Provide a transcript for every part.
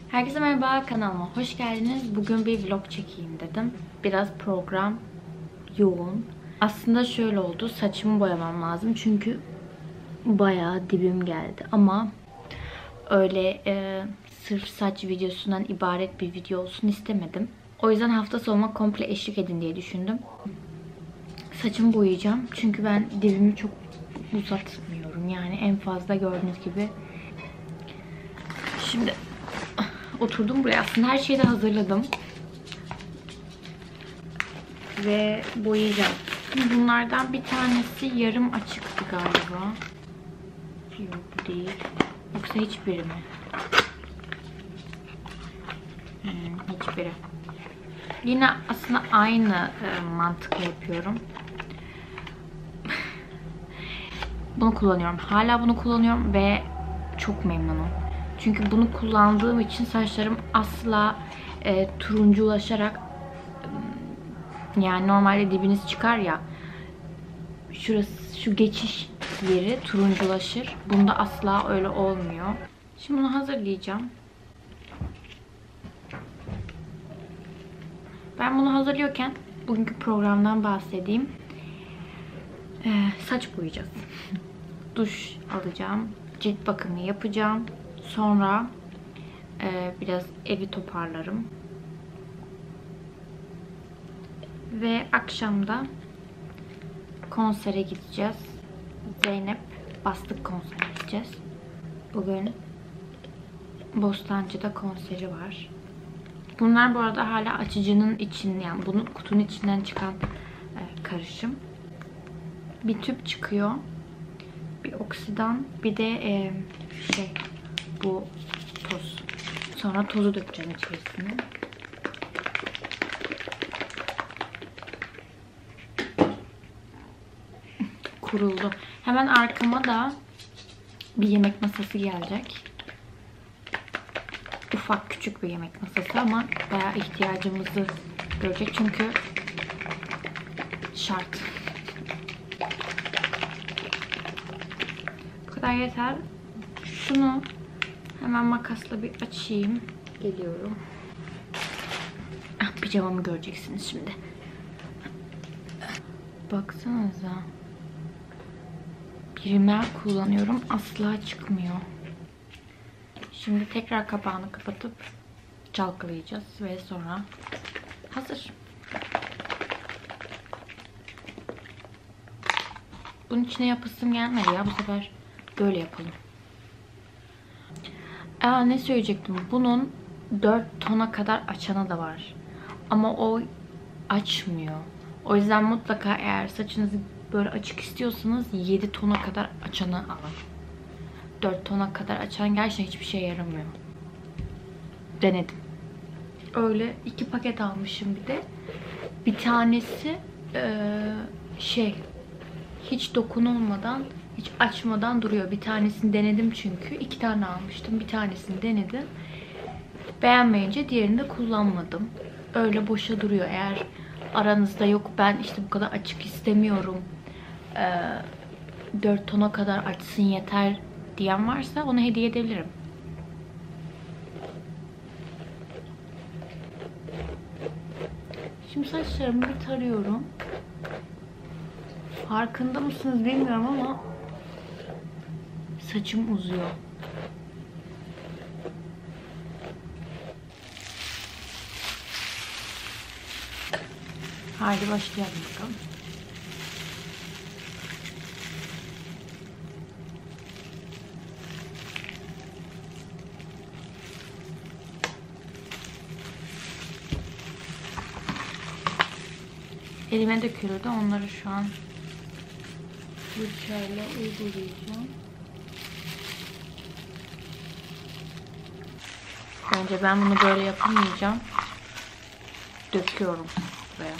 Herkese merhaba, kanalıma hoş geldiniz. Bugün bir vlog çekeyim dedim. Biraz program yoğun. Aslında şöyle oldu, saçımı boyamam lazım çünkü bayağı dibim geldi. Ama öyle sırf saç videosundan ibaret bir video olsun istemedim. O yüzden hafta sonuna komple eşlik edin diye düşündüm. Saçımı boyayacağım çünkü ben dibimi çok uzatmıyorum. Yani en fazla gördüğünüz gibi. Şimdi oturdum buraya. Aslında her şeyi de hazırladım. Ve boyayacağım. Bunlardan bir tanesi yarım açıktı galiba. Yok, bu değil. Yoksa hiçbiri mi? Hiçbiri. Yine aslında aynı mantıkla yapıyorum. Bunu kullanıyorum. Hala bunu kullanıyorum ve çok memnunum. Çünkü bunu kullandığım için saçlarım asla turunculaşarak, yani normalde dibiniz çıkar ya, şurası, şu geçiş yeri turunculaşır. Bunda asla öyle olmuyor. Şimdi bunu hazırlayacağım. Ben bunu hazırlıyorken bugünkü programdan bahsedeyim. Saç boyayacağız. Duş alacağım. Cilt bakımı yapacağım. Sonra biraz evi toparlarım. Ve akşamda konsere gideceğiz. Zeynep Bastık konserine gideceğiz. Bugün Bostancı'da konseri var. Bunlar bu arada hala açıcının için, yani bunun kutunun içinden çıkan karışım. Bir tüp çıkıyor. Bir oksidan, bir de bu toz. Sonra tozu dökeceğim içerisine. Kuruldu. Hemen arkama da bir yemek masası gelecek. Ufak küçük bir yemek masası ama bayağı ihtiyacımızı görecek çünkü şart. Bu kadar yeter. Şunu hemen makasla bir açayım. Geliyorum. Pijamamı göreceksiniz şimdi. Baksanıza. Bir rimel kullanıyorum. Asla çıkmıyor. Şimdi tekrar kapağını kapatıp çalkalayacağız ve sonra hazır. Bunun içine yapasım gelmedi ya, bu sefer böyle yapalım. Ne söyleyecektim? Bunun 4 tona kadar açanı da var. Ama o açmıyor. O yüzden mutlaka eğer saçınızı böyle açık istiyorsanız 7 tona kadar açanı alın. 4 tona kadar açan gerçekten hiçbir şeye yaramıyor. Denedim. Öyle 2 paket almışım bir de. Bir tanesi hiç dokunulmadan, hiç açmadan duruyor. Bir tanesini denedim çünkü. 2 tane almıştım. Bir tanesini denedim. Beğenmeyince diğerini de kullanmadım. Öyle boşa duruyor. Eğer aranızda yok, ben işte bu kadar açık istemiyorum, 4 tona kadar açsın yeter diyen varsa onu hediye edebilirim. Şimdi saçlarımı bir tarıyorum. Farkında mısınız bilmiyorum ama saçım uzuyor. Haydi başlayalım bakalım. Elime dökülürdü. Onları şu an fırçayla uygulayacağım. Önce ben bunu böyle yapamayacağım. Döküyorum buraya.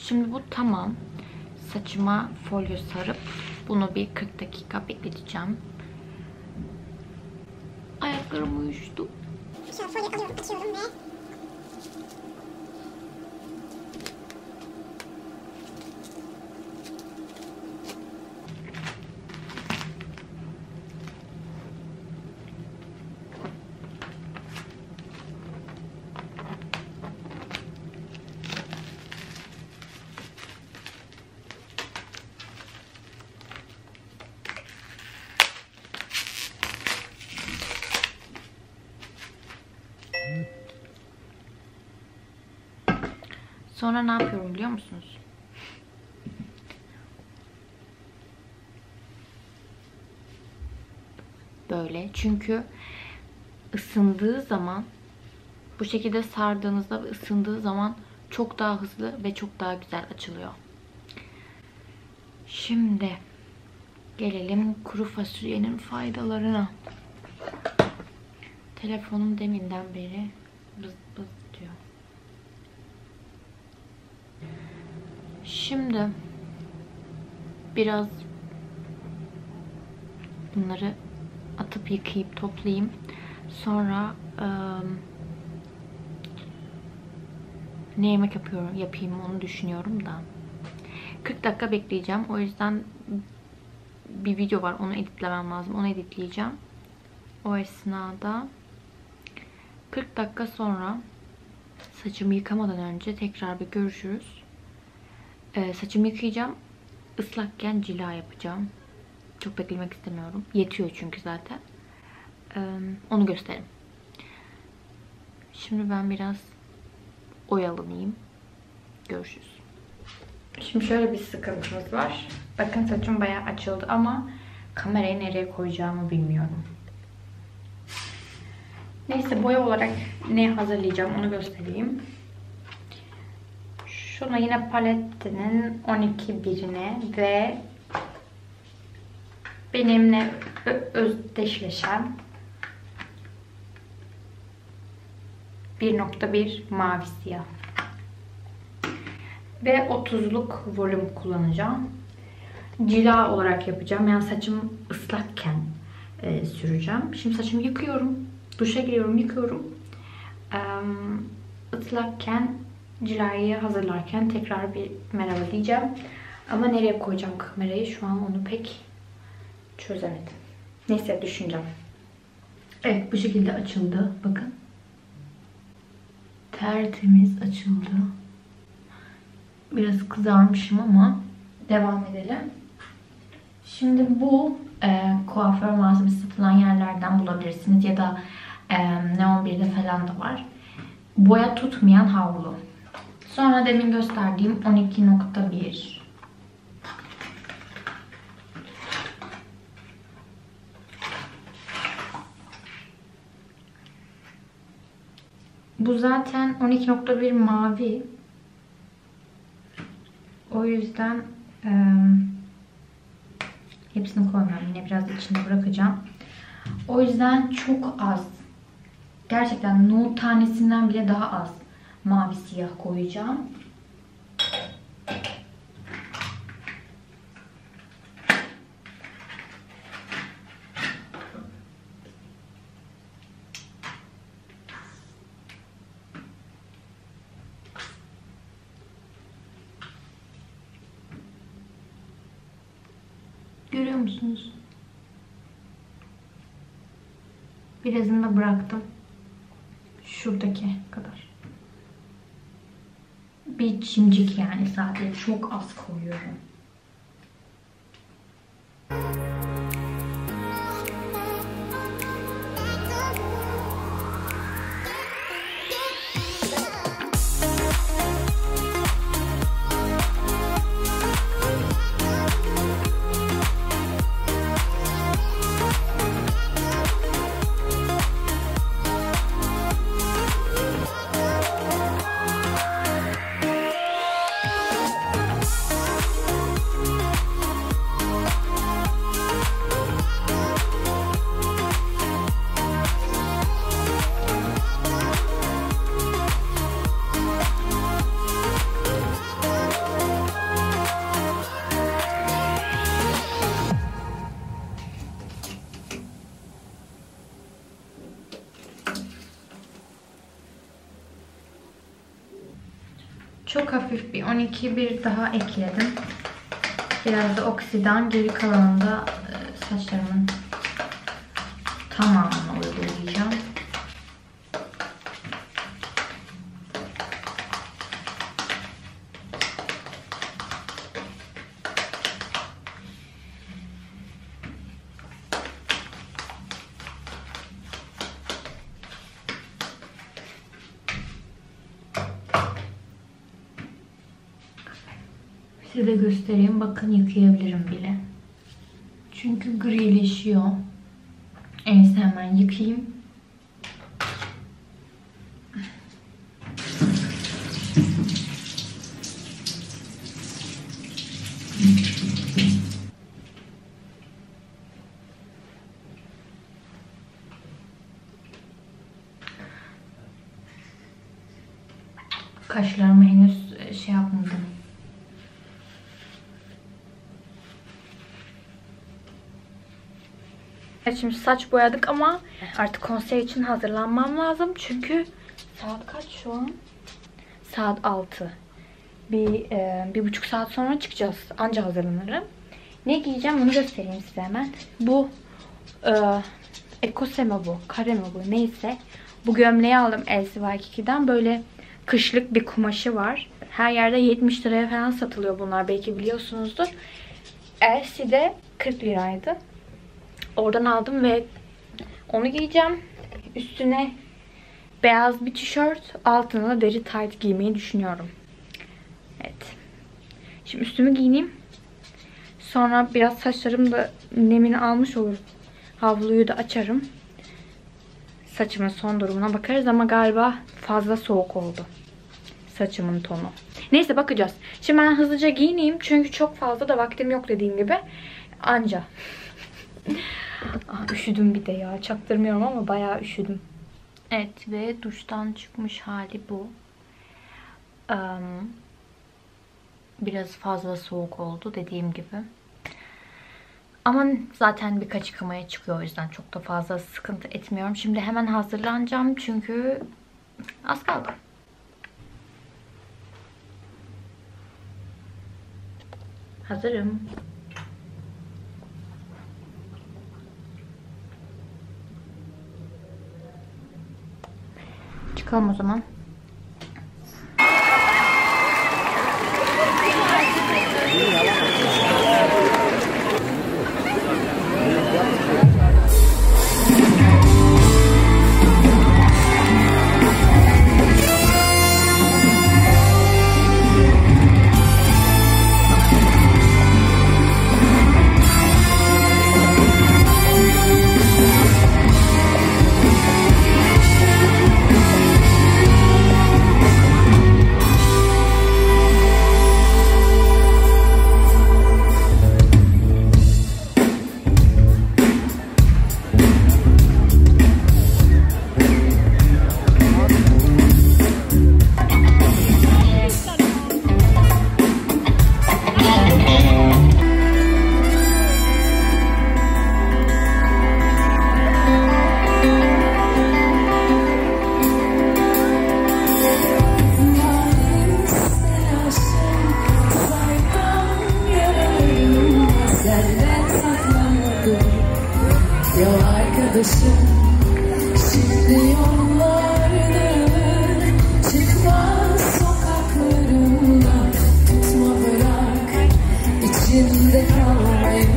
Şimdi bu tamam. Saçıma folyo sarıp bunu bir 40 dakika bekleteceğim. Ayaklarım uyuştu. Şöyle folyo alıyorum, açıyorum ve Sonra ne yapıyorum biliyor musunuz? Böyle. Çünkü ısındığı zaman, bu şekilde sardığınızda ve ısındığı zaman çok daha hızlı ve çok daha güzel açılıyor. Şimdi gelelim kuru fasulyenin faydalarına. Telefonum deminden beri bız bız diyor. Şimdi biraz bunları atıp yıkayıp toplayayım. Sonra ne yemek yapayım onu düşünüyorum da. 40 dakika bekleyeceğim. O yüzden bir video var. Onu editlemem lazım. Onu editleyeceğim. O esnada 40 dakika sonra saçımı yıkamadan önce tekrar bir görüşürüz. Saçımı yıkayacağım. Islakken cila yapacağım. Çok beklemek istemiyorum. Yetiyor çünkü zaten. Onu göstereyim. Şimdi ben biraz oyalanayım. Görüşürüz. Şimdi şöyle bir sıkıntımız var. Bakın saçım bayağı açıldı ama kamerayı nereye koyacağımı bilmiyorum. Neyse, boya olarak ne hazırlayacağım onu göstereyim. Şunu yine Palette'nin 12 birine ve benimle özdeşleşen 1.1 mavi siyah ve 30'luk volüm kullanacağım. Cila olarak yapacağım. Yani saçım ıslakken süreceğim. Şimdi saçımı yıkıyorum. Duşa giriyorum, yıkıyorum. Islakken cilayı hazırlarken tekrar bir merhaba diyeceğim. Ama nereye koyacağım kamerayı şu an onu pek çözemedim. Neyse, düşüneceğim. Evet, bu şekilde açıldı. Bakın. Tertemiz açıldı. Biraz kızarmışım ama devam edelim. Şimdi bu kuaför malzemesi satılan yerlerden bulabilirsiniz ya da Neon 1'de falan da var. Boya tutmayan havlu. Sonra demin gösterdiğim 12.1. Bu zaten 12.1 mavi. O yüzden hepsini koymam. Yine biraz içinde bırakacağım. O yüzden çok az. Gerçekten nohut tanesinden bile daha az mavi siyah koyacağım. Görüyor musunuz? Birazını da bıraktım. Şuradaki kadar. Bir çimcik yani, sadece çok az koyuyorum. çok hafif bir 12 bir daha ekledim. Biraz da oksidan, geri kalanında saçlarımın tamamını uygulayacağım. Size de göstereyim. Bakın yıkayabilirim bile. Çünkü grileşiyor. En iyisi hemen yıkayayım. Kaşlarımı henüz şey yapmadım. Şimdi saç boyadık ama artık konser için hazırlanmam lazım. Çünkü saat kaç şu an? Saat 6. Bir buçuk saat sonra çıkacağız. Anca hazırlanırım. Ne giyeceğim onu göstereyim size hemen. Bu ekose mi bu? Kare mi bu? Neyse. Bu gömleği aldım LC2'den. Böyle kışlık bir kumaşı var. Her yerde 70 liraya falan satılıyor bunlar. Belki biliyorsunuzdur. LC'de 40 liraydı. Oradan aldım ve onu giyeceğim. Üstüne beyaz bir tişört, altına da deri tayt giymeyi düşünüyorum. Evet. Şimdi üstümü giyineyim. Sonra biraz saçlarım da nemini almış olur. Havluyu da açarım. Saçımın son durumuna bakarız ama galiba fazla soğuk oldu. Saçımın tonu. Neyse bakacağız. Şimdi ben hızlıca giyineyim. Çünkü çok fazla da vaktim yok dediğim gibi. Anca. Üşüdüm bir de ya. Çaktırmıyorum ama bayağı üşüdüm. Evet ve duştan çıkmış hali bu. Biraz fazla soğuk oldu dediğim gibi. Ama zaten birkaç yıkamaya çıkıyor, o yüzden çok da fazla sıkıntı etmiyorum. Şimdi hemen hazırlanacağım çünkü az kaldı. Hazırım. Çıkalım o zaman. Şimdi yollarının çıkmaz sokaklarında, tutma bırak içinde kalmayı.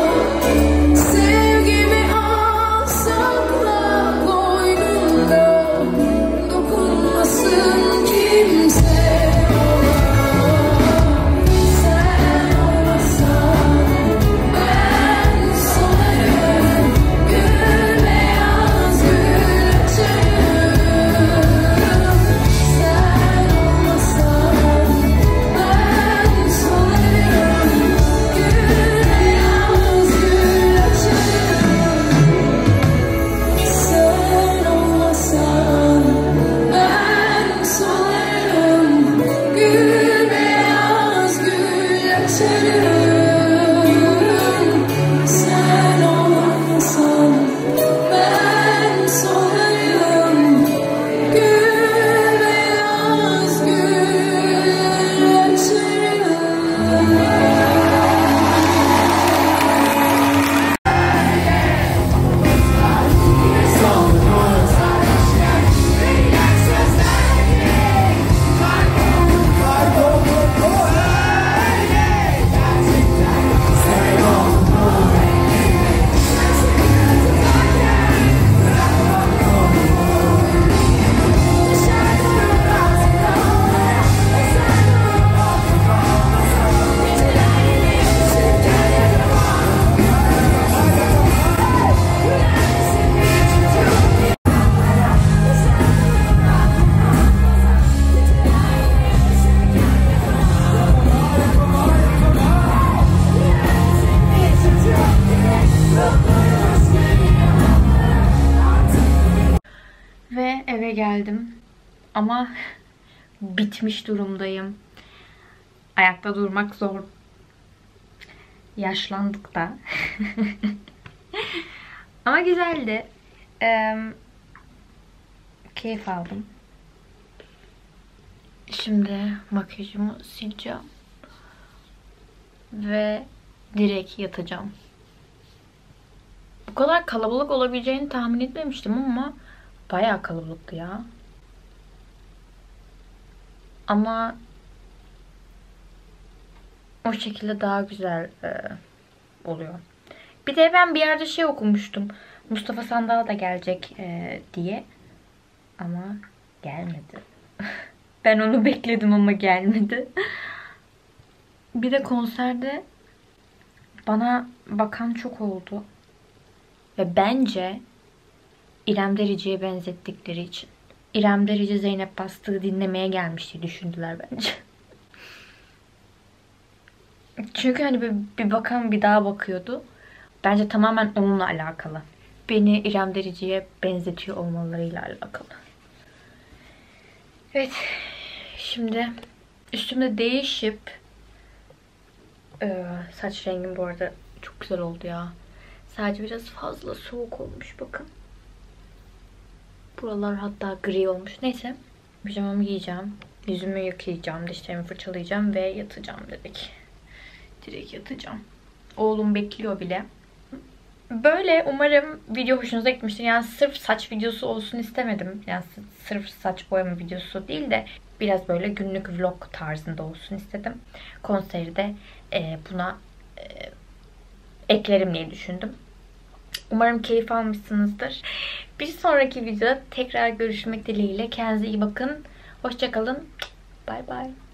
Sevgimi al sakla boynunda, dokunmasın kimse. Sen olmasan ben solarım, gül beyaz gül açarım. Sen olmasan ben solarım, gül beyaz gül açarım. Sen olmasan ben solarım, gül beyaz gül açarım. Sen olmasan ben solarım, gül beyaz gül Ama bitmiş durumdayım. Ayakta durmak zor. Yaşlandık da. Ama güzeldi. Keyif aldım. Şimdi makyajımı sileceğim. Ve direkt yatacağım. Bu kadar kalabalık olabileceğini tahmin etmemiştim ama bayağı kalabalıktı ya. Ama o şekilde daha güzel oluyor. Bir de ben bir yerde şey okumuştum. Mustafa Sandal da gelecek diye. Ama gelmedi. Ben onu bekledim ama gelmedi. Bir de konserde bana bakan çok oldu. Ve bence İrem Derici'ye benzettikleri için. İrem Derici Zeynep Bastık'ı dinlemeye gelmiş diye düşündüler bence. Çünkü hani bir bakan bir daha bakıyordu. Bence tamamen onunla alakalı. Beni İrem Derici'ye benzetiyor olmalarıyla alakalı. Evet. Şimdi üstümde değişip saç rengim bu arada çok güzel oldu ya. Sadece biraz fazla soğuk olmuş bakın. Buralar hatta gri olmuş. Neyse. Pijamamı giyeceğim. Yüzümü yıkayacağım. Dişlerimi fırçalayacağım ve yatacağım dedik. Direkt yatacağım. Oğlum bekliyor bile. Böyle umarım video hoşunuza gitmiştir. Yani sırf saç videosu olsun istemedim. Yani sırf saç boyama videosu değil de biraz böyle günlük vlog tarzında olsun istedim. Konseri de buna eklerim diye düşündüm. Umarım keyif almışsınızdır. Bir sonraki videoda tekrar görüşmek dileğiyle. Kendinize iyi bakın. Hoşça kalın. Bay bay.